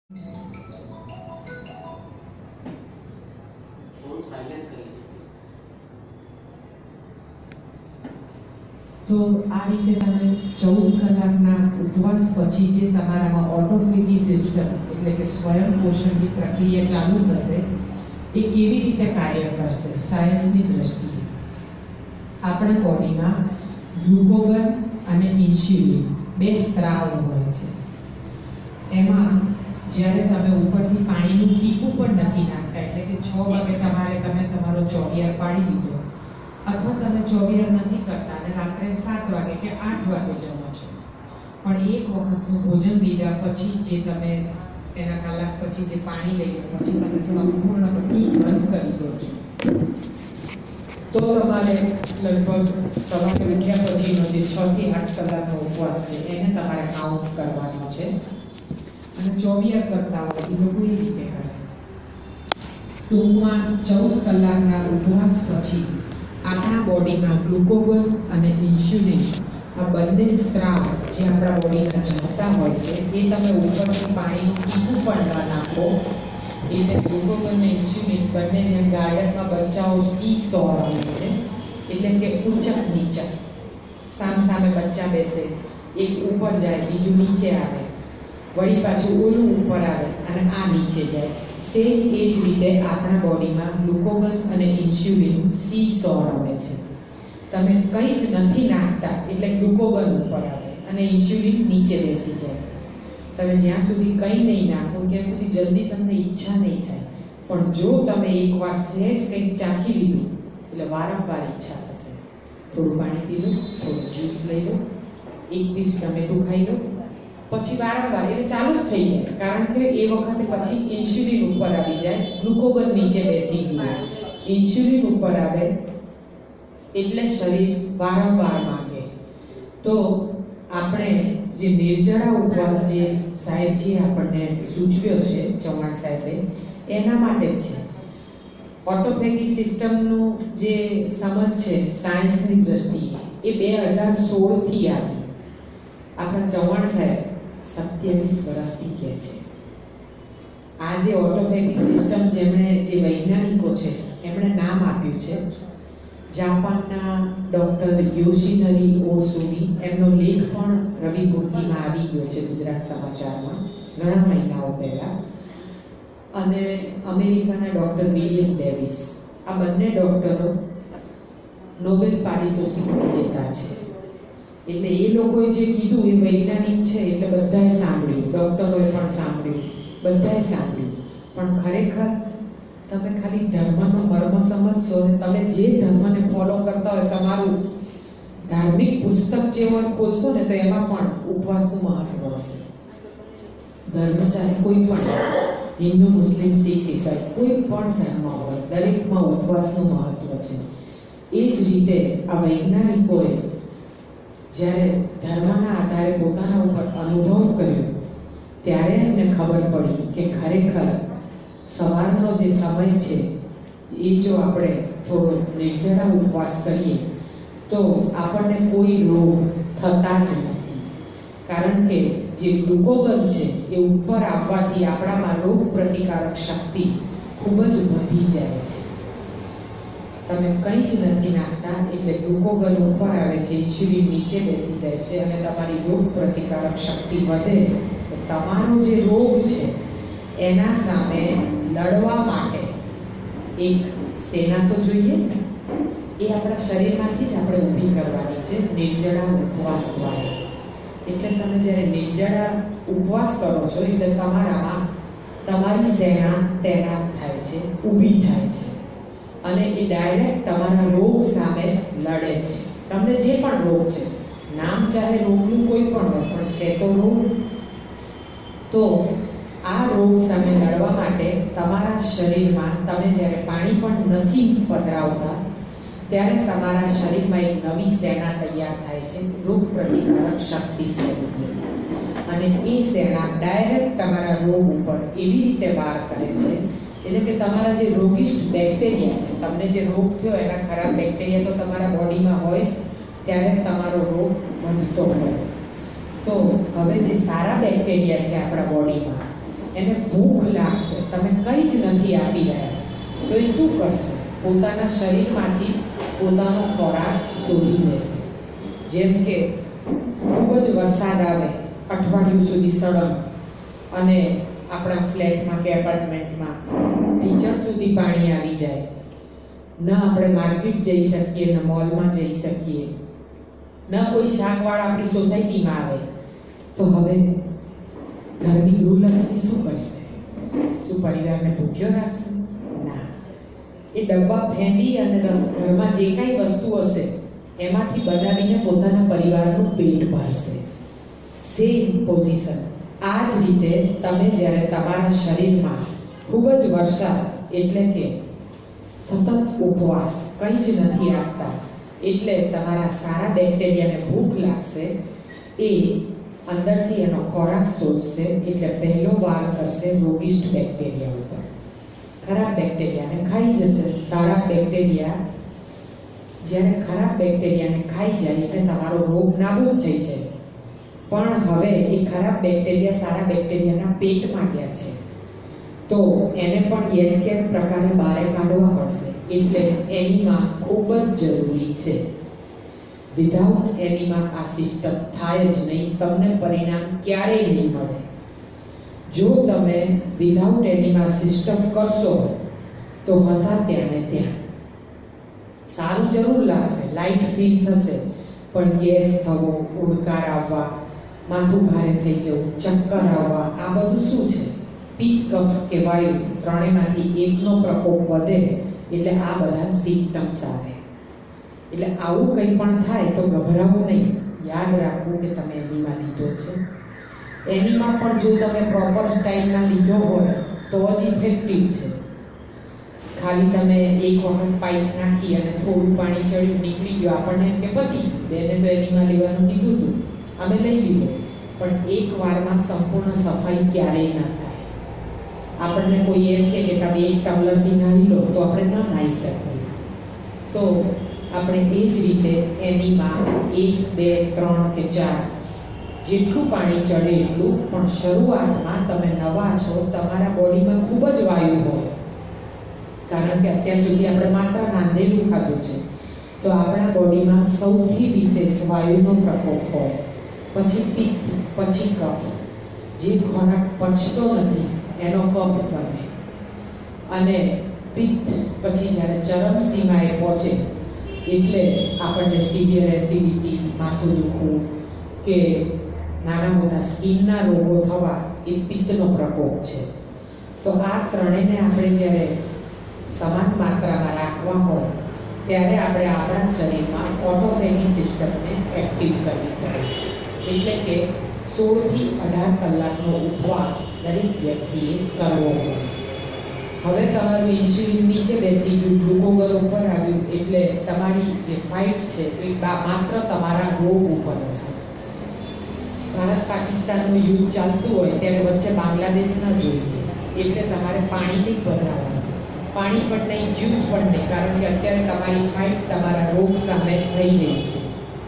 તો આ રીતે તમે 14 કલાકના ઉપવાસ પછી જે તમારામાં ઓટોફેગી સિસ્ટમ એટલે કે સ્વયં પોષણની પ્રક્રિયા ચાલુ થશે એ કેવી રીતે કાર્ય કરશે સાયન્સની દ્રષ્ટિએ. આપણા બોડીમાં ગ્લુકોગન અને ઇન્સ્યુલિન બે સ્ત્રાવ હોય છે. એમાં જ્યારે તમે ઉપરથી પાણીનું ટીપું પણ નથી નાખતા એટલે કે 6 વાગે તમે તમારો ચોવિયાર પાડી દીધો અથવા તમે ચોવિયાર નથી કરતા અને રાત્રે 7 વાગે કે 8 વાગે જમો છો, પણ એક વખતનું ભોજન લીધા પછી જે તમે એના કલાક પછી જે પાણી લઈ લો પછી તમે સંપૂર્ણ બધું જ બંધ કરી દો છો, તો તમારે લગભગ સવારે ઉઠ્યા પછીનો જે 6 થી 8 કલાકનો ઉપવાસ છે એને તમારે કાઉન્ટ કરવાનો છે. અને ચોવિયાર કરતા હોય એ લોકો એ રીતે કરે. ટૂંકમાં 14 કલાકના ઉપવાસ પછી આપણા બોડીમાં ગ્લુકોગન અને ઇન્સ્યુલિન આ બંને સ્ત્રાવ જે આપણા બોડીના જમતા હોય છે એ તમે ઉપરથી પાણીનું ટીપું પણ ન નાખો એટલે ગ્લુકોગન અને ઇન્સ્યુલિન બંને જેમ ગાર્ડનમાં બચ્ચાઓ સી-સો રમે છે એટલે કે ઊંચક નીચક, સામે બચ્ચા બેસે, એક ઉપર જાય બીજું નીચે આવે, વળી પાછું ઓલું ઉપર આવે અને આ નીચે જાય. સેમ એ જ રીતે આપણા બોડીમાં ગ્લુકોગન અને ઇન્સ્યુલિન સી-સો રમે છે. તમે કંઈ જ નથી નાખતા એટલે ગ્લુકોગન ઉપર આવે અને ઇન્સ્યુલિન નીચે બેસી જાય. તમે જ્યાં સુધી કંઈ નહીં નાખો ત્યાં સુધી જલ્દી તમને ઈચ્છા નહીં થાય, પણ જો તમે એકવાર સહેજ કંઈક ચાખી લીધું એટલે વારંવાર ઈચ્છા થશે. થોડું પાણી પી લો, થોડું જ્યુસ લઈ લો, એક પીસ ટમેટું ખાઈ લો, પછી વારંવાર એટલે ચાલુ જ થઈ જાય. કારણ કે એ વખતે પછી ઇન્સ્યુલિન ઉપર આવી જાય, ગ્લુકોગન નીચે બેસી ગયું, ઇન્સ્યુલિન ઉપર આવે એટલે શરીર વારંવાર માંગે. તો આપણે જે નિર્જળા ઉપવાસ જે સાહેબજી આપણને સૂચવ્યો છે ચૌહાણ સાહેબે એના માટે જ છે. ઓટોફેગી સિસ્ટમનું જે સમજ છે સાયન્સની દ્રષ્ટિએ એ 2016થી આવી. આપણા ચૌહાણ સાહેબ 27 વર્ષથી કહે છે. આ જે ઓટોફેગી સિસ્ટમ જેમણે જે વૈજ્ઞાનિકો છે એમણે નામ આપ્યું છે જાપાનના ડૉક્ટર યોશિનરી ઓસુમી. એમનો લેખ પણ રવિપૂર્તિમાં આવી ગયો છે ગુજરાત સમાચારમાં ઘણા મહિનાઓ પહેલા. અને અમેરિકાના ડૉક્ટર વિલિયમ ડેવિસ, આ બંને ડૉક્ટરો નોબેલ પારિતોષિક વિજેતા છે. એટલે એ લોકોએ જે કીધું એ વૈજ્ઞાનિક છે એટલે બધાએ સાંભળ્યું, ડૉક્ટરોએ પણ સાંભળ્યું, બધાએ સાંભળ્યું. પણ ખરેખર તમે ખાલી ધર્મનો મર્મ સમજશો અને તમે જે ધર્મને ફોલો કરતા હોય તમારું ધાર્મિક પુસ્તક જે હોય ખોલશો ને તો એમાં પણ ઉપવાસનું મહત્વ હશે. ધર્મ ચાહે કોઈ પણ, હિન્દુ, મુસ્લિમ, શીખ, ઈસાઈ, કોઈ પણ ધર્મ હોય દરેકમાં ઉપવાસનું મહત્વ છે. એ જ રીતે આ વૈજ્ઞાનિકોએ જ્યારે ધર્મના આધારે પોતાના ઉપર અનુભવ કર્યો ત્યારે એમને ખબર પડી કે ખરેખર સવારનો જે સમય છે એ જો આપણે થોડો નિર્જળા ઉપવાસ કરીએ તો આપણને કોઈ રોગ થતા જ નથી. કારણ કે જે ગ્લુકોગન છે એ ઉપર આવવાથી આપણામાં રોગ પ્રતિકારક શક્તિ ખૂબ જ વધી જાય છે. તમે કંઈ જ નથી નાખતા એટલે ગ્લુકોગન ઉપર આવે છે, ઇન્સ્યુલિન નીચે બેસી જાય છે અને તમારી રોગ પ્રતિકારક શક્તિ વધે. તો તમારો જે રોગ છે એના સામે લડવા માટે એક સેના તો જોઈએ, એ આપણા શરીરમાંથી જ આપણે ઊભી કરવાની છે નિર્જળા ઉપવાસ દ્વારા. એટલે તમે જ્યારે નિર્જળા ઉપવાસ કરો છો એટલે તમારામાં તમારી સેના તૈનાત થાય છે, ઊભી થાય છે અને એ ડાયરેક્ટ તમારા રોગ સામે જ લડે છે. તમને જે પણ રોગ છે, નામ ચાહે રોગનું કોઈ પણ હોય પણ છે તો રોગ. તો આ રોગ સામે લડવા માટે તમારા શરીરમાં તમે જ્યારે પાણી પણ નથી પધરાવતા ત્યારે તમારા શરીરમાં એક નવી સેના તૈયાર થાય છે રોગ પ્રતિકારક શક્તિ સ્વરૂપે. અને એ સેના ડાયરેક્ટ તમારા રોગ ઉપર એવી રીતે વાર કરે છે એટલે કે તમારા જે રોગિષ્ટ બેક્ટેરિયા છે, તમને જે રોગ થયો એના ખરાબ બેક્ટેરિયા તો તમારા બોડીમાં હોય જ, ત્યારે તમારો રોગ વધતો હોય. તો હવે જે સારા બેક્ટેરિયા છે આપણા બોડીમાં એને ભૂખ લાગશે, તમે કંઈ જ નથી આપી રહ્યા, તો એ શું કરશે? પોતાના શરીરમાંથી જ પોતાનો ખોરાક શોધી લેશે. જેમ કે ખૂબ જ વરસાદ આવે, અઠવાડિયું સુધી સળંગ, અને આપણા ફ્લેટમાં કે એપાર્ટમેન્ટમાં ઢીંચણ સુધી પાણી આવી જાય, ન આપણે માર્કેટ જઈ શકીએ, ન મોલમાં જઈ શકીએ, ન કોઈ શાકવાળા આપણી સોસાયટીમાં આવે, તો હવે ઘરની ગૃહલક્ષ્મી શું કરશે? શું પરિવારને ભૂખ્યો રાખશે? ના. એ ડબ્બા ફેંદી અને ઘરમાં જે કાંઈ વસ્તુ હશે એમાંથી બનાવીને પોતાના પરિવારનું પેટ ભરશે. Same position. આ જ રીતે તમે જ્યારે તમારા શરીરમાં ખૂબ જ વરસાદ એટલે કે સતત ઉપવાસ, કંઈ જ નથી આપતા, એટલે તમારા સારા બેક્ટેરિયાને ભૂખ લાગશે, એ અંદરથી એનો ખોરાક શોધશે, એટલે પહેલો વાર કરશે રોગિષ્ટ બેક્ટેરિયા ઉપર. ખરાબ બેક્ટેરિયાને ખાઈ જશે. સારા બેક્ટેરિયા જ્યારે ખરાબ બેક્ટેરિયાને ખાઈ જાય એટલે તમારો રોગ નાબૂદ થઈ જાય. પણ હવે એ ખરાબ બેક્ટેરિયા સારા બેક્ટેરિયાના પેટમાં ગયા છે, તો એને પણ એક પ્રકારે બહાર કાઢવા પડશે. એટલે એનીમાં ખૂબ જ જરૂરી છે. વિધાઉટ એનીમાં આ સિસ્ટમ થાય જ નહીં, તમને પરિણામ ક્યારેય નહીં મળે. જો તમે વિધાઉટ એનીમાં સિસ્ટમ કરશો તો હતા ત્યાં ને ત્યાં સારું જરૂર લાગશે, લાઇટ ફીલ થશે, પણ ગેસ થવો, ઉડકાર આવવા, માથું ભારે થઈ જવું, ચક્કર આવવા, આ બધું શું છે? પિત્ત, કફ કે વાયુ ત્રણેયમાંથી એકનો પ્રકોપ વધે એટલે આ બધા સિમ્પટમ્સ આવે. એટલે આવું કંઈ પણ થાય તો ગભરાવું નહીં, યાદ રાખવું કે તમે એનીમાં લીધો છે. એનીમાં પણ જો તમે પ્રોપર સ્ટાઇલમાં લીધો હોય તો જ ઇફેક્ટિવ છે. ખાલી તમે એક વખત પાઇપ નાખી અને થોડું પાણી ચડ્યું, નીકળી ગયો, આપણને એમ કે પતી બેને તો એનીમાં લેવાનું કીધું હતું, અમે લઈ લીધું, પણ એક વારમાં સંપૂર્ણ સફાઈ ક્યારેય ના થાય. આપણને કોઈ એમ કે તમે એક ટમ્બલરથી નાહી લો તો આપણે ન નાહી શકીએ. તો આપણે એ જ રીતે એનીમાં 1, 2, 3 કે 4 જેટલું પાણી ચડે એટલું, પણ શરૂઆતમાં તમે નવા છો, તમારા બોડીમાં ખૂબ જ વાયુ હોય, કારણ કે અત્યાર સુધી આપણે માત્ર રાંધેલું ખાધું છે, તો આપણા બોડીમાં સૌથી વિશેષ વાયુનો પ્રકોપ હોય. પછી પિત્ત, પછી કફ. જે ખોરાક પચતો નથી એનો કફ બને, અને પિત્ત પછી જ્યારે ચરમસીમાએ પહોંચે એટલે આપણને સિવિયર એસિડિટી, માથું દુખવું કે નાના મોટા સ્કિનના રોગો થવા એ પિત્તનો પ્રકોપ છે. તો આ ત્રણેયને આપણે જ્યારે સમાન માત્રામાં રાખવા હોય ત્યારે આપણે આપણા શરીરમાં ઓટોફેગી સિસ્ટમને એક્ટિવ કરવી પડે. એટલે કે 16 થી 18 કલાકનો ઉપવાસ દરેક વ્યક્તિએ કરવો પડે. હવે તમારું ઇન્સ્યુલિન નીચે બેસી ગયું, ગ્લુકોગર ઉપર આવ્યું, એટલે તમારી જે ફાઇટ છે એ માત્ર તમારા રોગ ઉપર હશે. ભારત પાકિસ્તાનનું યુદ્ધ ચાલતું હોય ત્યારે વચ્ચે બાંગ્લાદેશ ન જોઈએ, એટલે તમારે પાણી નહીં ભરાવાનું, પાણી પણ નહીં, જ્યુસ પણ નહીં, કારણ કે અત્યારે તમારી ફાઇટ તમારા રોગ સામે થઈ રહી છે.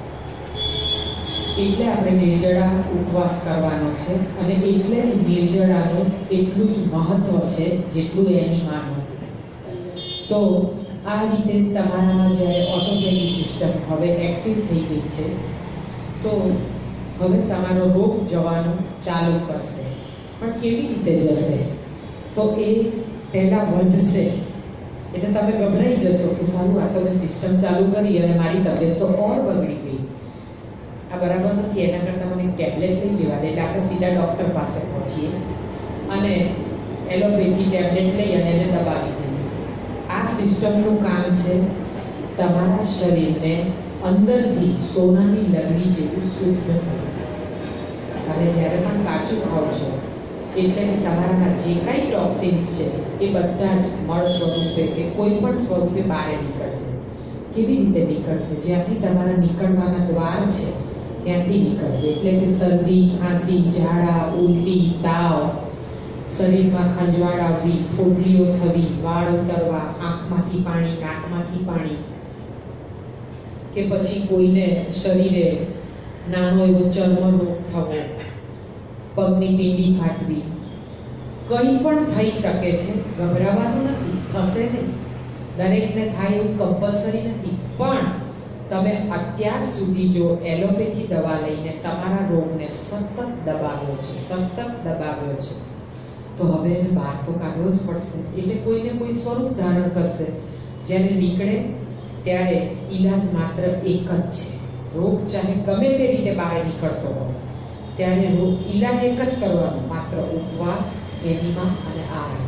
એટલે આપણે નિર્જળા ઉપવાસ કરવાનો છે, અને એટલે જ નિર્જળાનું એટલું જ મહત્વ છે જેટલું એનીમાનું. તો આ રીતે તમારામાં જ્યારે ઓટોફેગી સિસ્ટમ હવે એક્ટિવ થઈ ગઈ છે, તો હવે તમારો રોગ જવાનું ચાલુ કરશે. પણ કેવી રીતે જશે? તો એ પહેલાં વધશે, એટલે તમે ગભરાઈ જશો કે સારું આ તો મેં સિસ્ટમ ચાલુ કરી અને મારી તબિયત તો ઓર બગડી ગઈ, આ બરાબર નથી, એના કરતાં મને ટેબ્લેટ લઈ લેવા દે. એટલે આપણે સીધા ડૉક્ટર પાસે પહોંચીએ અને એલોપેથી ટેબ્લેટ લઈ અને એને દબાવી દઈએ. આ સિસ્ટમનું કામ છે તમારા શરીરને અંદરથી સોનાની લગડી જેવું શુદ્ધ કરવું. તમે જ્યારે પણ કાચું ખાઓ છો એટલે કે તમારામાં જે કાંઈ ટોક્સિન્સ છે એ બધા જ મળ સ્વરૂપે કે કોઈ પણ સ્વરૂપે બહાર નીકળશે. કેવી રીતે નીકળશે? જ્યાંથી તમારા નીકળવાના દ્વાર છે ત્યાંથી નીકળશે. એટલે કે શરદી, ખાંસી, ઝાડા, ઉલટી, તાવ, શરીરમાં ખંજવાળ આવવી, ફોડલીઓ થવી, વાળ ઉતરવા, આંખમાંથી પાણી, નાકમાંથી પાણી, કે પછી કોઈને શરીરે નાનો એવો ચર્મ રોગ થવો, પગની પીંડી ફાટવી, કંઈ પણ થઈ શકે છે, ગભરાવાનું નથી, થશે નહીં. દરેકને થાય એવું કમ્પલસરી નથી, પણ તમે અત્યાર સુધી જો એલોપેથી દવા લઈને તમારા રોગને સતત દબાવ્યો છે, તો હવે એને બહાર તો કાઢવો જ પડશે. એટલે કોઈને કોઈ સ્વરૂપ ધારણ કરશે. જ્યારે નીકળે ત્યારે ઈલાજ માત્ર એક જ છે. રોગ ચાહે ગમે તે રીતે બહાર નીકળતો હોય, ત્યારે ઈલાજ એક જ કરવાનો, માત્ર ઉપવાસ, એનિમા અને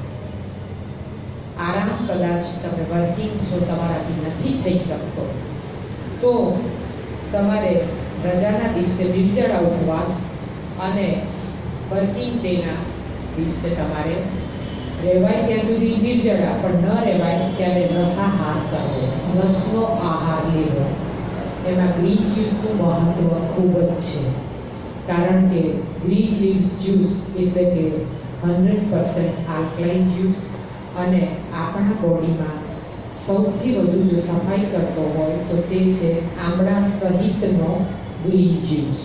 આરામ. કદાચ તમે વર્કિંગ છો, તમારાથી નથી થઈ શકતો, તો તમારે રજાના દિવસે નિર્જળા ઉપવાસ અને વર્કિંગ ડેના દિવસે તમારે રહેવાય ત્યાં સુધી નિર્જળા, પણ ન રહેવાય ત્યારે રસાહાર કરવો, રસનો આહાર લેવો. એમાં ગ્રીન જ્યુસનું મહત્વ ખૂબ જ છે, કારણ કે ગ્રીન લીવ્સ જ્યુસ એટલે કે 100% આલ્કલાઇન જ્યુસ, અને આપણા બોડીમાં સૌથી વધુ જો સફાઈ કરતો હોય તો તે છે આમળા સહિતનો ગ્રીન જ્યુસ,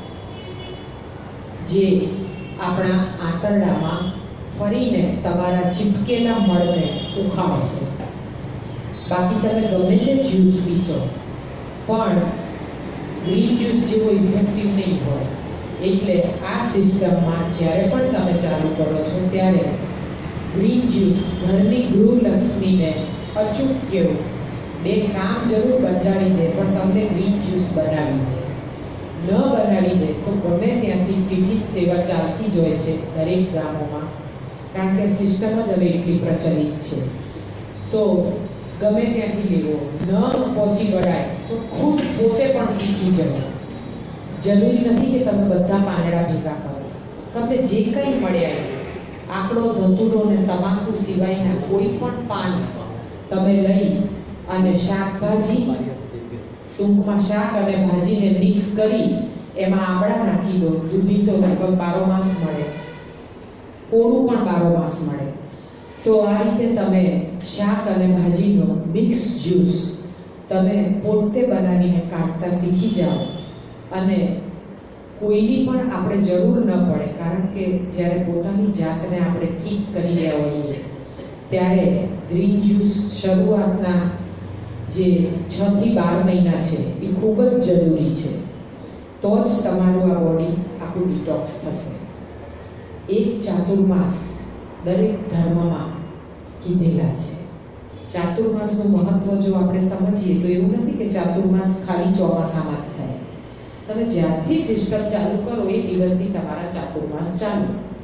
જે આપણા આંતરડામાં ફરીને તમારા ચીપકેલા મળને ઉખાડશે. બાકી તમે ગમે તે જ્યુસ પીશો પણ ગ્રીન જ્યુસ જેવો ઇફેક્ટિવ નહીં હોય. એટલે આ સિસ્ટમમાં જ્યારે પણ તમે ચાલુ કરો છો ત્યારે ગ્રીન જ્યુસ ઘરની ગૃહલક્ષ્મીને અચૂક કેવું, બે કામ જરૂર બદલાવી દે, પણ તમને ગ્રીન જ્યુસ બનાવી દે. ન બનાવી દે તો ગમે ત્યાંથી ટિફિન સેવા ચાલતી જ હોય છે દરેક ગામોમાં, કારણ કે સિસ્ટમ જ હવે એટલી પ્રચલિત છે. તો ગમે ત્યાંથી લેવો, ન પહોંચી વળાય તો ખુદ પોતે પણ શીખી જવો. જરૂરી નથી કે તમે બધા પાંદડા ભેગા કરો. તમને જે કંઈ મળ્યા, આકડો, ધતુરો ને તમાકુ સિવાયના કોઈ પણ પાન તમે લઈ અને શાકભાજી, ટૂંકમાં શાક અને ભાજીને મિક્સ કરી એમાં આમળા નાખી દો. દૂધી તો લગભગ 12 માસ મળે, કોળું પણ 12 માસ મળે. તો આ રીતે તમે શાક અને ભાજીનો મિક્સ જ્યુસ તમે પોતે બનાવીને કાઢતા શીખી જાઓ, અને કોઈની પણ આપણે જરૂર ન પડે. કારણ કે જ્યારે પોતાની જાતને આપણે ઠીક કરી રહ્યા હોઈએ ત્યારે ગ્રીન જ્યુસ શરૂઆતના જે 6 થી 12 મહિના છે એ ખૂબ જ જરૂરી છે. તો જ તમારું આ બોડી આખું ડિટોક્સ થશે. એક ચાતુર્માસ દરેક ધર્મમાં કીધેલા છે. ચાતુર્માસનું મહત્વ જો આપણે સમજીએ તો એવું નથી કે ચાતુર્માસ ખાલી ચોમાસામાં જ થાય. તમે જ્યારથી સિસ્ટમ ચાલુ કરો એ દિવસથી તમારા ચાતુર્માસ ચાલુ.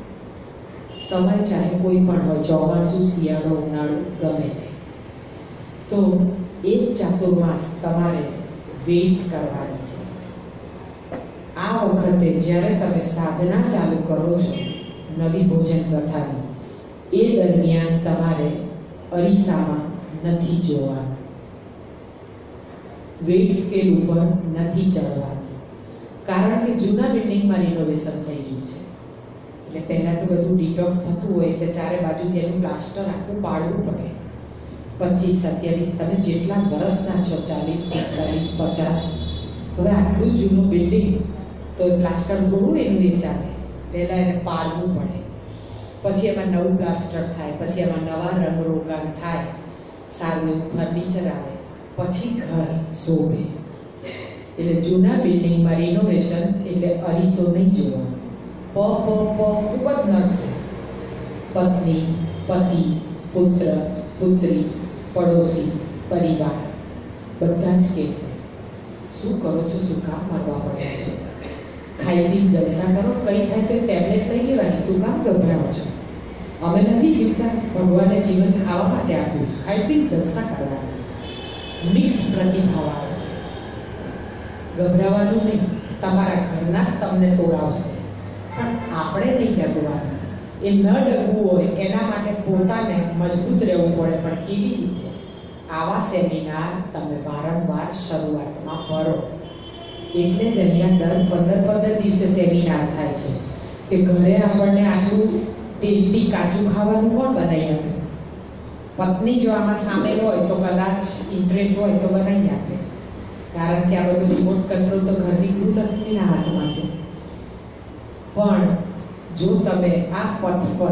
સમય ચાહે કોઈ પણ હોય, ચોમાસું, શિયાળો, ઉનાળો, ગમે તે. તો એક ચાતુર્માસ તમારે વેઇટ કરવાની છે. આ વખતે જ્યારે તમે સાધના ચાલુ કરો છો નવી ભોજન પ્રથાની, એ દરમિયાન તમારે અરીસામાં નથી જોવાનું, વેઇટ સ્કેલ ઉપર નથી ચડવાનું. કારણ કે જૂના બિલ્ડિંગમાં રિનોવેશન થઈ ગયું છે. એટલે પહેલાં તો બધું ડિટોક્સ થતું હોય એટલે ચારે બાજુથી એનું પ્લાસ્ટર આખું પાડવું પડે. 25, 27 તમે જેટલા વર્ષના છો, 40, 45, 50, હવે આટલું જૂનું બિલ્ડિંગ તો પ્લાસ્ટર થોડું એનું એ ચાલે. પહેલાં એને પાડવું પડે, પછી એમાં નવું પ્લાસ્ટર થાય, પછી એમાં નવા રંગરોગાન થાય, સારું એવું ફર્નિચર આવે, પછી ઘર શોભે. એટલે જૂના બિલ્ડિંગમાં રિનોવેશન એટલે અરીસો નહીં જોવાનો. ખૂબ જ નડશે. પત્ની, પતિ, પુત્ર, પુત્રી, પડોશી, પરિવાર બધા જ કહેશે, શું કરો છો, શું કામ મરવા પડ્યા છો? ખાઈ પી જલસા કરો, કંઈ થાય તો ટેબ્લેટ લઈ લેવાની, શું કામ ગભરાવો છો? અમે નથી જીવતા, ભગવાને જીવન ખાવા માટે આપ્યું છે, ખાઈ પી જલસા કરવાના. મિક્સ પ્રતિભાવ આવશે. ગભરાવાનું નહીં, તમારા ઘરના તમને તોડાવશે, પણ આપણે નહીં ડગવાનું. એ ન ડગવું હોય એના માટે પોતાને મજબૂત રહેવું પડે. પણ કેવી રીતે? આવા સેમિનાર તમે વારંવાર શરૂઆતમાં ભરો. એટલે જ અહીંયા દર 15 દિવસે સેમિનાર થાય છે કે ઘરે આપણને આટલું ટેસ્ટી કાચું ખાવાનું કોણ બનાવી આપે? પત્ની જો આમાં સામેલ હોય તો કદાચ ઇન્ટરેસ્ટ હોય તો બનાવી આપે. કારણ કે આ બધું રિમોટ કંટ્રોલ તો ઘરની ગૃહલક્ષ્મીના હાથમાં છે. પણ જો તમે આ પથ પર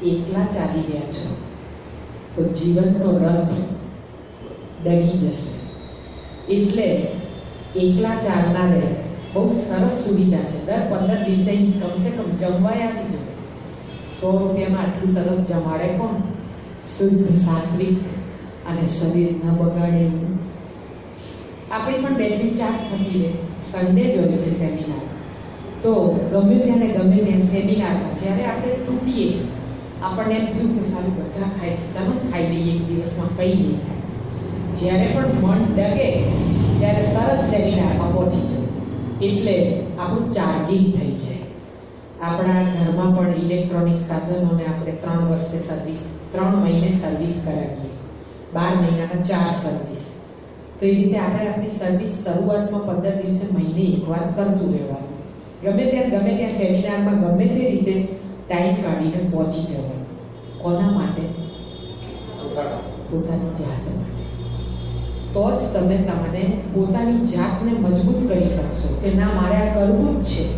એકલા ચાલી રહ્યા છો તો જીવનનો રથ ડગી જશે. એટલે એકલા ચાલનારે બહુ સરસ સુવિધા છે. દર 15 દિવસે કમસે કમ જમવાય આપી જશે. 100 રૂપિયામાં આટલું સરસ જમાડે કોણ? શુદ્ધ, સાત્વિક અને શરીર ન બગાડે. આપણી પણ બેટરી ચાર્જ થતી રહે. સન્ડે જ હોય છે સેમિનાર, તો ગમે ત્યાં સેમિનારમાં જ્યારે આપણે તૂટીએ, આપણને એમ થયું કે સારું બધા ખાય છે, ચાલો ખાઈ લઈએ એક દિવસમાં, કંઈ નહીં થાય. જ્યારે પણ મન ડગે ત્યારે તરત સેમિનારમાં પહોંચી જાય. એટલે આપણું ચાર્જિંગ થઈ જાય. આપણા ઘરમાં પણ ઇલેક્ટ્રોનિક સાધનોને આપણે 3 મહિને સર્વિસ કરાવીએ, 12 મહિનામાં 4 સર્વિસ. તો એ રીતે આપણે આપણી સર્વિસ શરૂઆતમાં 15 દિવસે મહિને એકવાર કરતું રહેવાનું. ગમે ત્યાં સેમિનારમાં ગમે તે રીતે ટાઈમ કાઢીને પહોંચી જવાનું. કોના માટે? પોતાની જાત માટે. તો જ તમે તમને પોતાની જાતને મજબૂત કરી શકશો કે ના, મારે આ કરવું જ છે.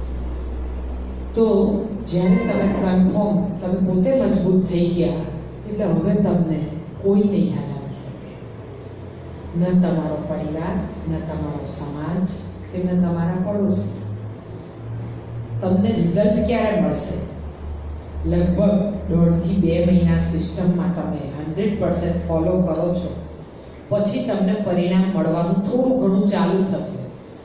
તો જ્યારે તમે કન્ફર્મ, તમે પોતે મજબૂત થઈ ગયા, એટલે હવે તમને કોઈ નહીં હલાવી શકે. ન તમારો પરિવાર, ન તમારો સમાજ, કે ન તમારા પડોશી. તમને રિઝલ્ટ ક્યારે મળશે? લગભગ 1.5 થી 2 મહિના સિસ્ટમમાં તમે 100% ફોલો કરો છો, પછી તમને પરિણામ મળવાનું થોડું ઘણું ચાલુ થશે.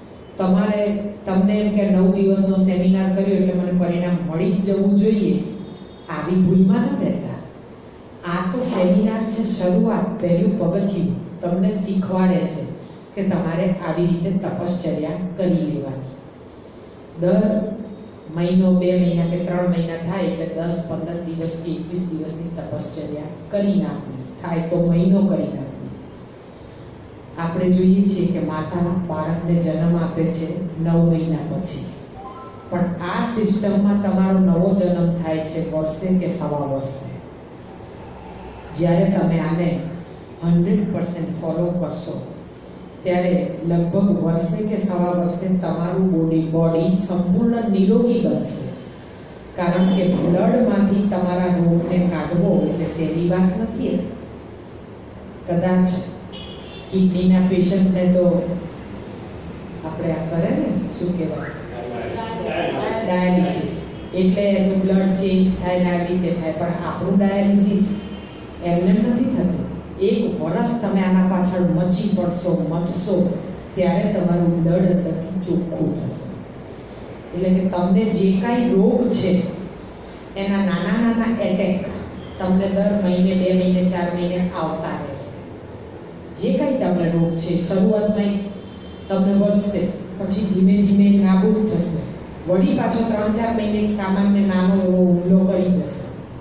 તમને એમ કે 9 દિવસનો સેમિનાર કર્યો એટલે મને પરિણામ મળી જ જવું જોઈએ, આવી ભૂલમાં ન રહેતા. આ તો સેમિનાર છે શરૂઆત, પહેલું પગથિયું. તમને શીખવાડે છે કે તમારે આવી રીતે તપશ્ચર્યા કરી લેવાની. દર મહિનો, 2 મહિના કે 3 મહિના થાય એટલે 10, 15 દિવસ કે 21 દિવસની તપશ્ચર્યા કરી નાખવી. થાય તો મહિનો કરી નાખવી. આપણે જોઈએ છીએ કે માતા બાળકને જન્મ આપે છે 9 મહિના પછી, પણ આ સિસ્ટમમાં તમારો નવો જન્મ થાય છે વર્ષે કે 1.25 વર્ષે. જ્યારે તમે આને 100% ફોલો કરશો ત્યારે લગભગ વર્ષે કે 1.25 વર્ષે તમારું બોડી સંપૂર્ણ નિરોગી બનશે. કારણ કે બ્લડમાંથી તમારા રોગને કાઢવો એટલે સહેલી વાત નથી. કદાચ કિડનીના પેશન્ટને તો આપણે આ કરે ને, શું કહેવાય, ડાયાલિસિસ, એટલે એનું બ્લડ ચેન્જ થાય ને આવી રીતે થાય. પણ આપણું ડાયાલિસિસ એમને નથી થતું. 1 વર્ષ તમે આના પાછળ મચી પડશો, મથશો, ત્યારે તમારું બ્લડ અંદરથી ચોખ્ખું થશે. એટલે કે તમને જે કાંઈ રોગ છે એના નાના એટેક તમને દર મહિને, 2 મહિને, 4 મહિને આવતા રહેશે. જે કાંઈ તમને રોગ છે શરૂઆતમાં તમને વધશે, પછી ધીમે ધીમે નાબૂદ થશે, વળી પાછો 3-4 મહિને સામાન્ય નાનો એવો હુમલો કરી જશે,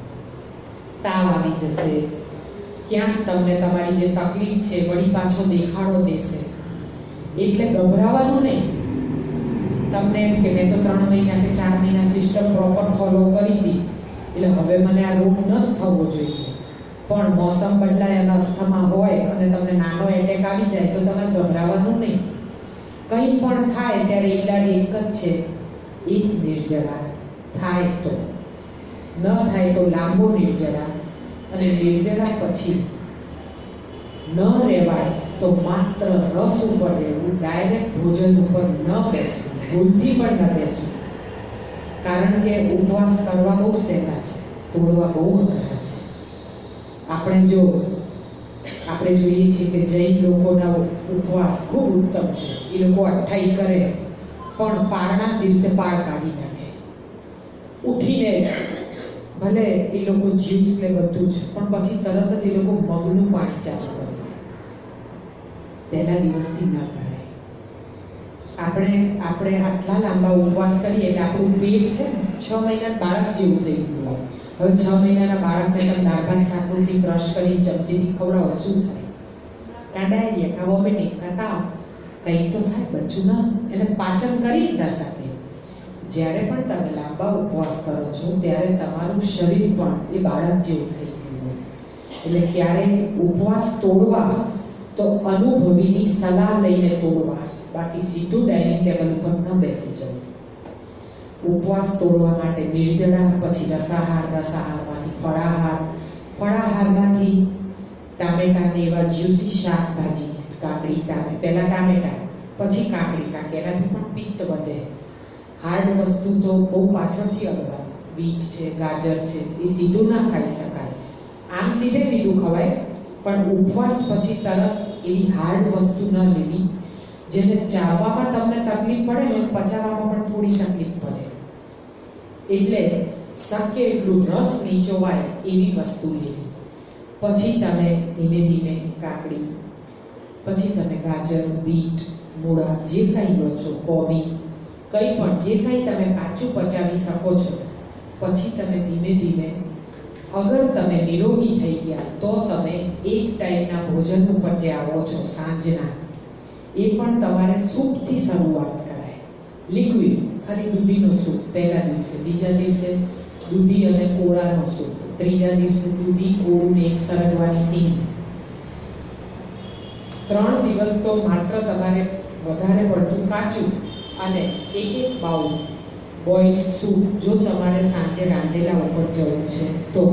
તાવ આવી જશે, ક્યાંક તમને તમારી જે તકલીફ છે વળી પાછો દેખાડો દેશે. એટલે ગભરાવાનું નહીં. તમને એમ કે મેં તો 3 મહિના કે 4 મહિના સિસ્ટમ પ્રોપર ફોલો કરી હતી એટલે હવે મને આ રોગ ન થવો જોઈએ. પણ મોસમ બદલાય અને અસ્થમા હોય અને તમને નાનો એટેક આવી જાય તો તમે ગભરાવાનું નહીં. કંઈ પણ થાય ત્યારે ઈલાજ એક જ છે, એક નિર્જરા. થાય તો, ન થાય તો લાંબો નિર્જરા, અને નિર્જરા પછી ન રહેવાય તો માત્ર રસ ઉપર રહેવું, ડાયરેક્ટ ભોજન ઉપર ન બેસવું, ભૂલથી પણ ન બેસવું. કારણ કે ઉપવાસ કરવા બહુ સહેલા છે, તોડવા બહુ અઘરા છે. આપણે જોઈએ છીએ કે જૈન લોકોના ઉપવાસ ખૂબ ઉત્તમ છે. એ લોકો 28 કરે પણ પારણા દિવસે પાળ કાઢી નાખે. ઉઠીને ભલે એ લોકો જ્યુસ ને બધું જ, પણ પછી તરત જ એ લોકો મગનું પાણી ચાલુ કરે. પહેલા દિવસથી ન કરાય. આપણે આટલા લાંબા ઉપવાસ કરીએ એટલે આપણું પેટ છે ને 6 મહિના બાળક જેવું થઈ ગયું હોય. હવે 6 મહિનાના બાળકને તમે દાળ ભાત શાક રોટલી બ્રશ કરી ચમચીથી ખવડાવો, શું થાય? કાં ડાયરિયા, કાં વોમિટિંગ, કાં તાવ, કંઈક તો થાય. બચ્ચું ના એને પાચન કરી દીધા સાથે. જ્યારે પણ તમે લાંબા ઉપવાસ કરો છો ત્યારે તમારું શરીર પણ એ બાળક જેવું થઈ ગયું હોય. એટલે ક્યારેય ઉપવાસ તોડવા તો અનુભવીની સલાહ લઈને તોડવા, બાકી સીધું ડાઇનિંગ ટેબલ ઉપર ન બેસી જવું. ઉપવાસ તોડવા માટે નિર્જળા, પછી રસાહાર, રસાહારમાંથી ફળાહાર, ફળાહારમાંથી ટામેટાને એવા જ્યુસી શાકભાજી, કાકડી, પહેલા ટામેટા પછી કાકડી, કારણ કે એનાથી પણ પિત્ત વધે. હાર્ડ વસ્તુ તો બહુ પાછળથી અડવાનું. બીટ છે, ગાજર છે, એ સીધું ના ખાઈ શકાય. આમ સીધું ખવાય, પણ ઉપવાસ પછી તરત એવી હાર્ડ વસ્તુ ન લેવી જેને ચાવવામાં તમને તકલીફ પડે ને પચાવવામાં પણ થોડી તકલીફ પડે. એટલે શક્ય એટલું રસ નીચોવાય એવી વસ્તુ લેવી. પછી તમે ધીમે ધીમે કાકડી, પછી તમે ગાજર, બીટ, મૂળા જે કંઈ લો છો, કોબી, કંઈ પણ જે કંઈ તમે કાચું પચાવી શકો છો, પછી તમે ધીમે ધીમે, અગર તમે નિરોગી થઈ ગયા તો તમે એક ટાઈમના ભોજન ઉપર જે આવો છો સાંજના, એ પણ તમારે સૂપથી શરૂઆત કરાય. લિક્વિડ, ખાલી દૂધીનો સૂપ પહેલા દિવસે, બીજા દિવસે દૂધી અને કોળાનો સૂપ, ત્રીજા દિવસે દૂધી, કોળું ને એક સરગવાની સીંગ. 3 દિવસ તો માત્ર તમારે વધારે પડતું કાચું અને એક બાઉલ બોઇલ્ડ સૂપ, જો તમારે સાંજે રાંધેલા ઉપર જવું છે તો.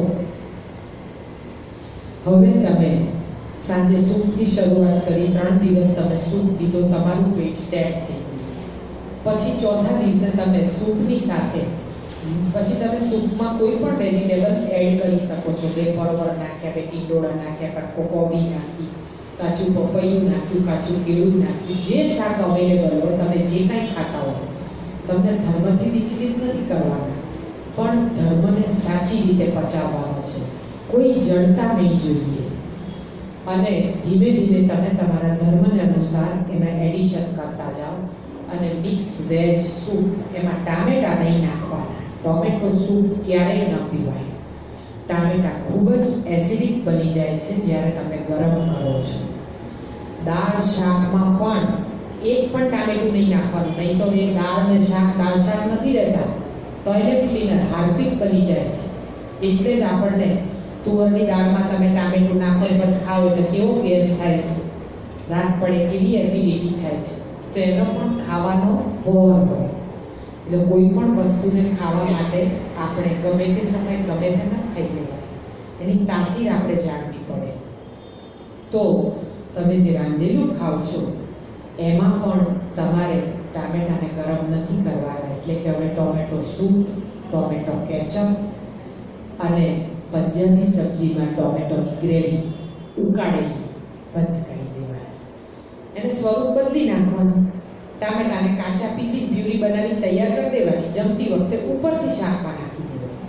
હવે તમે સાંજે સૂપથી શરૂઆત કરી, 3 દિવસ તમે સૂપ પીધો, તમારું પેટ સેટ થઈ ગયું. પછી ચોથા દિવસે તમે સૂપની સાથે પછી તમે સૂપમાં કોઈ પણ વેજીટેબલ એડ કરી શકો છો. બે પરવળ નાખ્યા, બે ટીંડોળા નાખ્યા, કોબી નાખી, કાચું પપૈયું નાખ્યું, કાચું કેળું નાખ્યું, જે શાક અવેલેબલ હોય, તમે જે કાંઈ ખાતા હો. તમને ધર્મથી વિચલિત નથી કરવાના, પણ ધર્મને સાચી રીતે પચાવવાનો છે. કોઈ જડતા નહીં જોઈએ. અને ધીમે ધીમે તમે તમારા ધર્મને અનુસાર એમાં એડિશન કરતા જાઓ. અને મિક્સ વેજ સૂપ, એમાં ટામેટા નહીં નાખવાના. ટોમેટો સૂપ ક્યારેય ન પીવાય. ટામેટા ખૂબ જ એસિડિક બની જાય છે જ્યારે તમે ગરમ કરો છો. દાળ શાકમાં પણ એક પણ ટામેટું નહીં નાખવાનું, નહીં તો એ દાળ શાક નથી રહેતા, ટોયલેટ ક્લીનર, હાર્પિક બની જાય છે. એટલે જ આપણને તુવરની દાળમાં તમે ટામેટું નાખો પછી ખાઓ એટલે કેવો ગેસ થાય છે, રાત પડે કેવી એસિડિટી થાય છે. તો એનો પણ ખાવાનો બોર હોય. એટલે કોઈ પણ વસ્તુને ખાવા માટે આપણે ગમે તે સમય ગમે તે ન ખાઈ લેવાય, એની તાસીર આપણે જાણવી પડે. તો તમે જે રાંધેલું ખાવ છો એમાં પણ તમારે ટામેટાને ગરમ નથી કરવાના. એટલે કે હવે ટોમેટો સૂપ, ટોમેટો કેચઅપ અને પંજાબી સબ્જીમાં ટોમેટોની ગ્રેવી ઉકાળેલી બંધ કરી દેવાના. એને સ્વરૂપ બદલી નાખવાનું. ટામેટાને કાચા પીસી પ્યુરી બનાવી તૈયાર કરી દેવાની. જમતી વખતે ઉપરથી શાકમાં નાખી દેવાનું.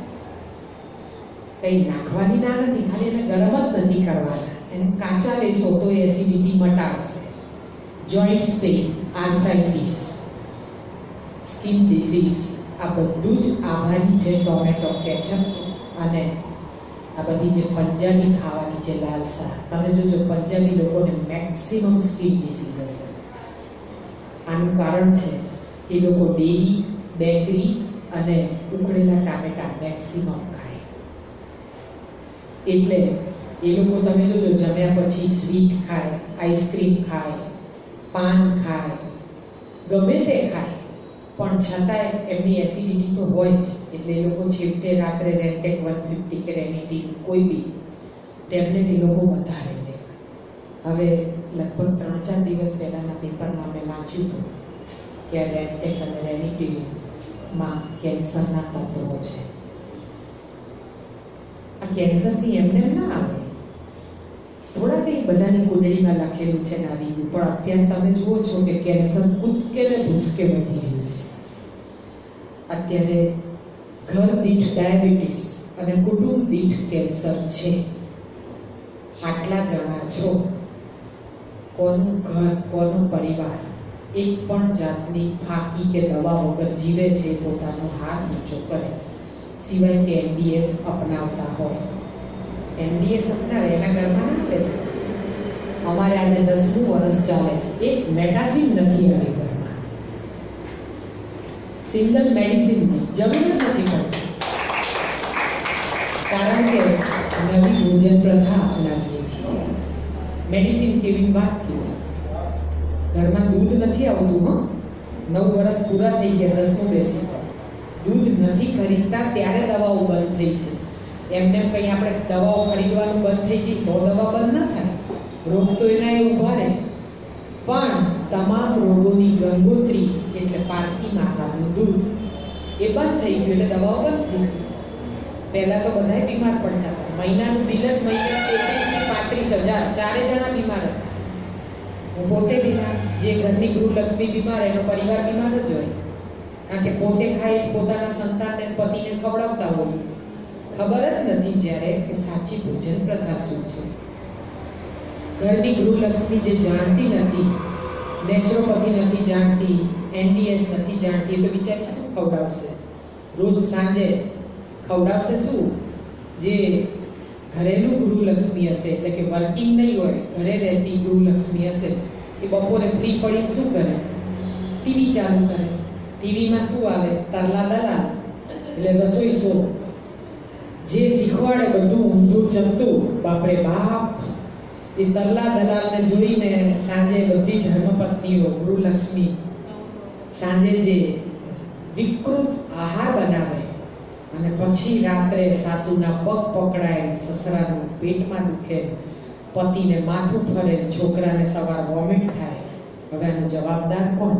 કંઈ નાખવાની ના નથી, ખાલી એને ગરમ જ નથી કરવાના. એને કાચા લેશો તો એસિડિટી મટાડશે. Joints pain, arthritis, skin disease, આ બધું જ આભારી છે ટોમેટો કેચઅપ અને આ બધી જે પંજાબી ખાવાની જે લાલસા. તમે જોજો પંજાબી લોકોને મેક્સિમમ સ્કિન ડિસીઝ હશે. આનું કારણ છે કે લોકો ડેરી, બેકરી અને ઉકળેલા ટામેટા મેક્સિમમ ખાય. એટલે એ લોકો તમે જોજો જમ્યા પછી સ્વીટ ખાય, આઈસ્ક્રીમ ખાય, પાન ખાય, ગમે તે ખાય, પણ છતાંય એમની એસિડિટી તો હોય જ. એટલે એ લોકો છેવટે રાત્રે રેન્ટેક 150 કે રેનિટી કોઈ બી ટેબ્લેટ એ લોકો વધારે લે. હવે લગભગ 3-4 દિવસ પહેલાંના પેપરમાં મેં વાંચ્યું હતું કે આ રેન્ટેક અને રેનિટીમાં કેન્સરના તત્વો છે. આ કેન્સરની એમને ના આવે. થોડા કંઈ બધાની કુંડળીમાં લખેલું છે ના દીધું, પણ અત્યારે તમે જુઓ છો કે કેન્સર કૂદકે ને ભૂસકે વધી રહ્યું છે. અત્યારે ઘર દીઠ ડાયાબિટીસ અને કુટુંબ દીઠ કેન્સર છે. આટલા જણા છો, કોનું ઘર, કોનો પરિવાર એક પણ જાતની ફાંકી કે દવા વગર જીવે છે, પોતાનો હાથ ઊંચો કરે, સિવાય કે એમડીએસ અપનાવતા હોય. એમડીએસ અપનાવે એના ઘરમાં ના આવે. અમારે આજે 10મું વર્ષ ચાલે છે, એક મેટાસિન નથી આવી ઘરમાં. સિંગલ મેડિસિનની જરૂર નથી પડતી, કારણ કે નવી ભોજન પ્રથા અપનાવીએ છીએ. મેડિસિન કેવી વાત કેવી. ઘરમાં દૂધ નથી આવતું. 9 વર્ષ પૂરા થઈ ગયા, 10મું બેસી દૂધ નથી ખરીદતા ત્યારે દવાઓ બંધ થઈ છે. એમને કંઈ આપણે દવાઓ ખરીદવાનું બંધ થઈ જાય તો દવા બંધ ન થાય, રોગ તો એના એ ઊભા રહે. પણ તમામ રોગોની ગંગોત્રી એટલે પારકી માતાનું દૂધ એ બંધ થઈ ગયું એટલે દવાઓ બંધ થઈ ગઈ. પહેલા તો બધાય બીમાર પડતા હતા. મહિનાનું બિલ જ મહિને 33,000 ચારે જણા બીમાર હતા. હું પોતે બીમાર, જે ઘરની ગૃહલક્ષ્મી બીમાર, એનો પરિવાર બીમાર જ હોય. કારણ કે પોતે ખાઈ જ પોતાના સંતાનને પતિને ખવડાવતા હોય. ખબર જ નથી જ્યારે કે સાચી ભોજન પ્રથા શું છે. ઘરની ગૃહલક્ષ્મી જે જાણતી નથી, નેચરોપથી નથી જાણતી, NDS નથી જાણતી, તો બિચારી શું ખવડાવશે? રોજ સાંજે ખવડાવશે શું? જે ઘરેલું ગૃહલક્ષ્મી હશે, એટલે કે વર્કિંગ નહીં હોય, ઘરે રહેતી ગૃહલક્ષ્મી હશે, એ બપોરે ફ્રી પડીને શું કરે? ટીવી ચાલુ કરે. ટીવીમાં શું આવે? તરલા દલાલ, એટલે રસોઈ શો. જે શીખવાડે બધું ઊંધું ચમતું, બાપરે બાપ. એ તરલા દલાલને જોઈને સાંજે બધી ધર્મપત્નીઓ ગૃહલક્ષ્મી સાંજે જે વિકૃત આહાર બનાવે અને પછી રાત્રે સાસુના પગ પકડાય, સસરાનું પેટમાં દુખે, પતિને માથું ફરે, છોકરાને સવાર વોમિટ થાય. હવે આનો જવાબદાર કોણ?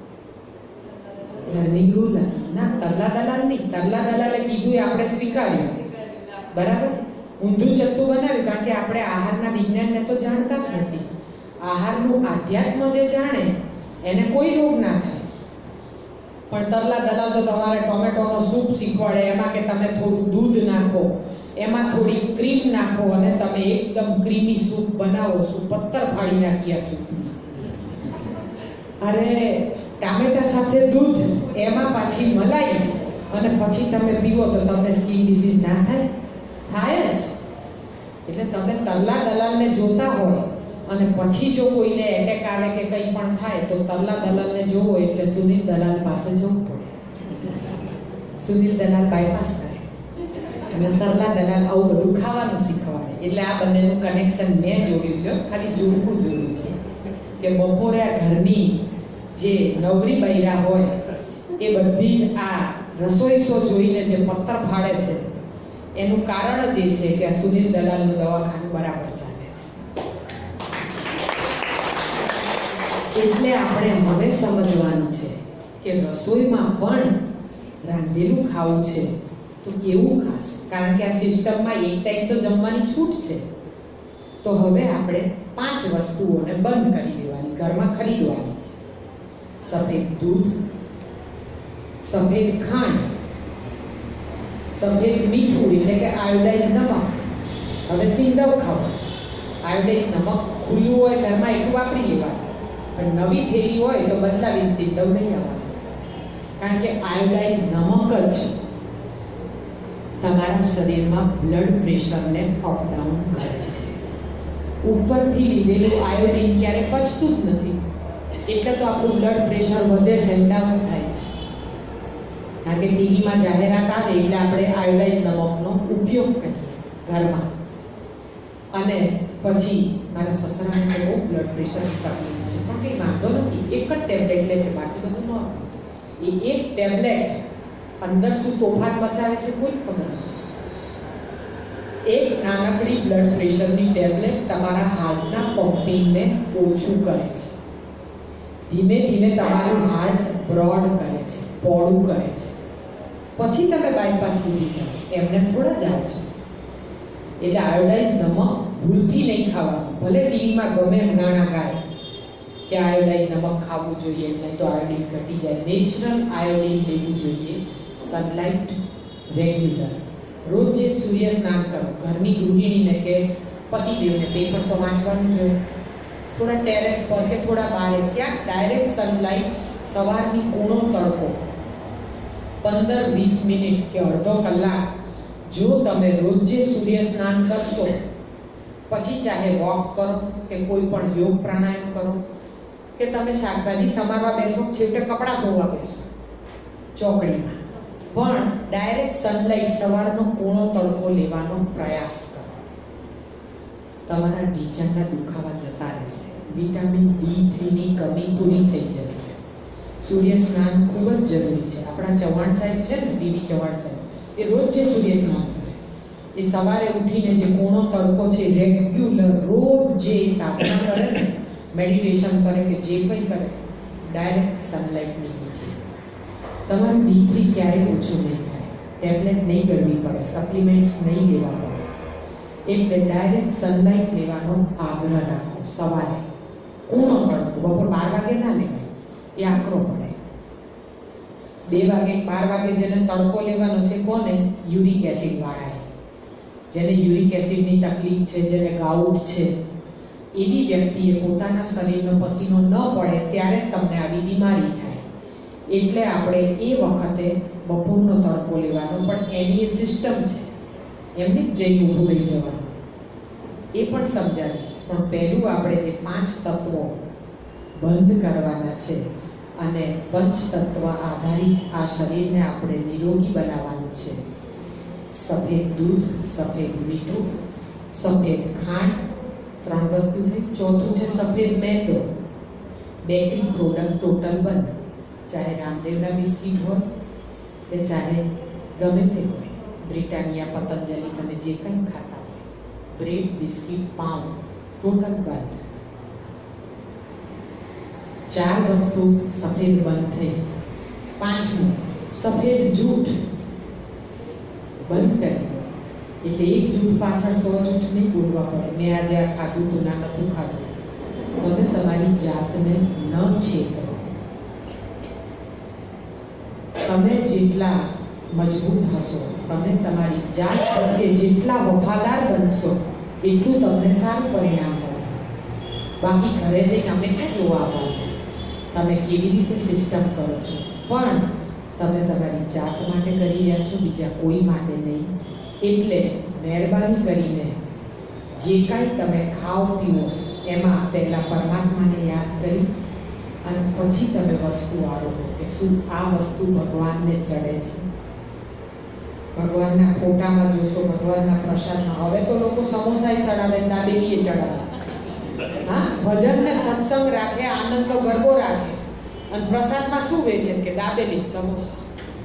ઘરની ગૃહલક્ષ્મી. ના, તરલા દલાલ નહીં. તરલા દલાલે કીધું એ આપણે સ્વીકાર્યું, બરાબર. ઊંધું ચત્તું બનાવ્યું, કારણ કે આપણે આહારના વિજ્ઞાનને તો જાણતા જ નથી. આહારનું આધ્યાત્મ જે જાણે એને કોઈ રોગ ના થાય. પણ તરલા દલાલ તો તમારે ટોમેટોનો સૂપ શીખવાડે, એમાં કે તમે થોડું દૂધ નાખો, એમાં થોડી ક્રીમ નાખો અને તમે એકદમ ક્રીમી સૂપ બનાવો. શું પત્તર ફાડી નાખી આ સૂપની. અરે ટામેટા સાથે દૂધ, એમાં પાછી મલાઈ, અને પછી તમે પીવો તો તમને સ્કિન ડિસીઝ ના થાય? થાય જ. એટલે તમે તરલા દલાલને જોતા હોય અને પછી જો કોઈને એટેક આવે કે કંઈ પણ થાય તો તરલા દલાલને જોવો એટલે સુનિલ દલાલ પાસે જવું પડે. સુનિલ દલાલ બાયપાસ કરે અને તરલા દલાલ આવું બધું ખાવાનું શીખવાડે. એટલે આ બંનેનું કનેક્શન મેં જોયું છે, ખાલી જોડવું જોયું છે કે બપોરે આ ઘરની જે નવરી બૈરા હોય એ બધી જ આ રસોઈ શો જોઈને જે પત્તર ફાડે છે, એનું કારણ જ એ છે કે આ સુનિલ દલાલનું દવાખાનું બરાબર ચાલે છે. એટલે આપણે હવે સમજવાનું છે કે રસોઈમાં પણ રાંધેલું ખાવું છે તો કેવું ખાશું? કારણ કે આ સિસ્ટમમાં એક ટાઈમ તો જમવાની છૂટ છે. તો હવે આપણે 5 વસ્તુઓને બંધ કરી દેવાની, ઘરમાં ખરીદવાની છે. સફેદ દૂધ, સફેદ ખાંડ, સફેદ મીઠું એટલે કે આયોડાઇઝ નમક. હવે સિંદવ ખાવ, આયોડાઇઝ નમક ખુલ્લું હોય ઘરમાં એટલું વાપરી લેવાનું, પણ નવી થેલી હોય તો બદલાવીને સિંદવ નહીં આવવાનું. કારણ કે આયોડાઇઝ નમક જ તમારા શરીરમાં બ્લડ પ્રેશરને અપડાઉન કરે છે. ઉપરથી લીધેલું આયોડિન ક્યારે પચતું જ નથી, એટલે તો આપણું બ્લડ પ્રેશર વધે છે, ડાઉન થાય છે. કારણ કે ટીવીમાં જાહેરાત આવે એટલે આપણે આયોડાઇઝ નમકનો ઉપયોગ કરીએ ઘરમાં. અને પછી મારા સસરાને બહુ બ્લડ પ્રેશરની તકલીફ છે, પણ કંઈ વાંધો નથી, એક જ ટેબ્લેટ લે છે, બાકી બધું નોર્મલ. એ એક ટેબ્લેટ અંદર શું તોફાન મચાવે છે કોઈ ખબર નથી. એક નાનકડી બ્લડ પ્રેશરની ટેબ્લેટ તમારા હાર્ટના પમ્પિંગને ઓછું કરે છે. ધીમે ધીમે તમારું હાર્ટ બ્રોડ કરે છે, પહોળું કરે છે. પછી તમે બાયપાસ સુધી જાઓ, એમને થોડા જાઓ છો. એટલે આયોડાઇઝ નમક ભૂલથી નહીં ખાવાનું. ભલે ટીવીમાં ગમે એમ ગાણા ગાય કે આયોડાઇઝ નમક ખાવું જોઈએ, નહીં તો આયોડિન ઘટી જાય. નેચરલ આયોડિન લેવું જોઈએ. સનલાઇટ રેગ્યુલર, રોજ જે સૂર્ય સ્નાન કરો. ઘરની ગૃહિણીને કે પતિદેવને પેપર તો વાંચવાનું જોઈએ. થોડા ટેરેસ પર કે થોડા બહાર ક્યાંક ડાયરેક્ટ સનલાઇટ, સવારની કૂણો તડકો 15-20 મિનિટ કે અડધો કલાક જો તમે રોજે સૂર્ય સ્નાન કરશો, પછી ચાહે વોક કરો કે કોઈ પણ યોગ પ્રાણાયામ કરો કે તમે શાકભાજી સમારવા બેસો, છેવટે કપડાં ધોવા બેસો ચોકડીમાં, પણ ડાયરેક્ટ સનલાઇટ, સવારનો કૂણો તડકો લેવાનો પ્રયાસ કરો. તમારા ઢીંચણના દુખાવા જતા રહેશે. વિટામિન D3 ની કમી પૂરી થઈ જશે. સૂર્ય સ્નાન ખૂબ જ જરૂરી છે. આપણા ચૌહાણ સાહેબ છે ને, ડીવી ચૌહાણ સાહેબ, એ રોજ જે સૂર્ય સ્નાન કરે, એ સવારે ઉઠીને જે કોણો તડકો છે રેગ્યુલર રોજ જે સાધના કરે ને, મેડિટેશન કરે કે જે કંઈ કરે, ડાયરેક્ટ સનલાઇટની નીચે. તમારું D3 ક્યારેય ઓછું નહીં થાય, ટેબ્લેટ નહીં ગળવી પડે, સપ્લિમેન્ટ્સ નહીં લેવા પડે. એટલે ડાયરેક્ટ સનલાઇટ લેવાનો આગ્રહ રાખો. સવારે કોણો તડકો, બપોર 12 વાગે ના લેવાય, એ આકરો પડે. 2 વાગે 12 વાગે જેને તડકો લેવાનો છે, કોને? યુરિક એસિડ વાળાએ, જેને યુરિક એસિડની તકલીફ છે, જેને ગાઉટ છે, એવી વ્યક્તિએ પોતાના શરીરનો પસીનો ન પડે ત્યારે તમને આવી બીમારી થાય. એટલે આપણે એ વખતે બપોરનો તડકો લેવાનો, પણ એની એ સિસ્ટમ છે, એમને જ જઈ ઊભું રહી જવાનું, એ પણ સમજાવીશ. પણ પહેલું આપણે જે 5 તત્વો બંધ કરવાના છે અને પંચતત્વ આધારિત આ શરીરને આપણે નિરોગી બનાવવાનું છે. સફેદ દૂધ, સફેદ મીઠું, સફેદ ખાંડ, 3 વસ્તુ થઈ. ચોથું છે સફેદ મેંદો. બેકરી પ્રોડક્ટ ટોટલ બંધ, ચાહે રામદેવના બિસ્કિટ હોય કે ચાહે ગમે તે હોય, બ્રિટાનિયા, પતંજલિ, તમે જે કંઈ ખાતા હોય, બ્રેડ, બિસ્કિટ, પાઉં, ટોટલ બંધ. 4 વસ્તુ સફેદ બંધ થઈ. 5મું સફેદ જૂઠ બંધ કરી. એટલે એક જૂઠ પાછળ 100 જૂઠ નહીં બોલવા પડે. મેં આજે આ ખાધું તું, ના નતું ખાધું. તમે તમારી જાતને ન છેતરો. તમે જેટલા મજબૂત હશો, તમે તમારી જાત પ્રત્યે જેટલા વફાદાર બનશો, એટલું તમને સારું પરિણામ મળશે. બાકી ઘરે જઈને અમે ક્યાં જોવા આવવાનું છે? તમે કેવી રીતે સિસ્ટમ કરો છો, પણ તમે તમારી જાત માટે કરી રહ્યા છો, બીજા કોઈ માટે નહીં. એટલે મહેરબાની કરીને જે કાંઈ તમે ખાઓ પીવો, એમાં પહેલાં પરમાત્માને યાદ કરી અને પછી તમે વસ્તુ આરોગો કે શું આ વસ્તુ ભગવાનને ચડે છે. ભગવાનના ફોટામાં જોશો, ભગવાનના પ્રસાદમાં, હવે તો લોકો સમોસાય ચડાવે, દાબેલીએ ચડાવે. હા, ભજન ને સત્સંગ રાખે, આનંદ તો ગરબો રાખે, અને પ્રસાદમાં શું વેચે કે દાબેલી, સમોસા.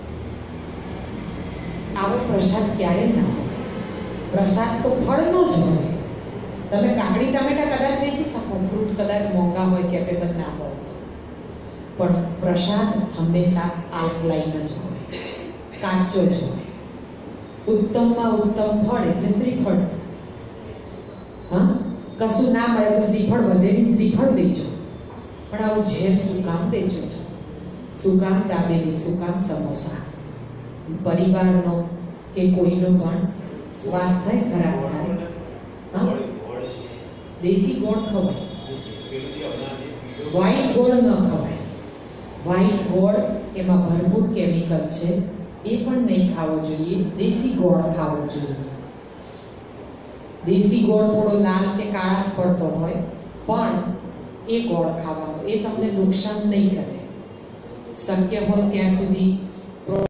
આવો પ્રસાદ ક્યારે ના હોય. પ્રસાદ તો ફળનો જ હોય. તમે કાકડી ટામેટા કદાચ વેચી શકો, ફ્રૂટ કદાચ મોંઘા હોય, કેપેબલ ના હોય, પણ પ્રસાદ હંમેશા આલ્કલાઇન જ હોય, કાચો જ હોય. ઉત્તમમાં ઉત્તમ ફળ એટલે શ્રીફળ. હા, કશું ના મળે તો શ્રીફળ વધેલી શ્રીફળ વેચો, પણ આવું ઝેર શું કામ વેચો છો? શું કામ દાબેલી, શું કામ સમોસા? પરિવારનો કે કોઈનો પણ સ્વાસ્થ્ય ખરાબ થાય. હા, દેશી ગોળ ખવાય, વ્હાઈટ ગોળ ન ખવાય. વ્હાઈટ ગોળ એમાં ભરપૂર કેમિકલ છે, એ પણ નહીં ખાવો જોઈએ. દેશી ગોળ ખાવો જોઈએ. દેશી ગોળ થોડો લાલ કે કાળાશ પડતો હોય, પણ એ ગોળ ખાવાનો, એ તમને નુકસાન નહીં કરે. શક્ય હોય ત્યાં સુધી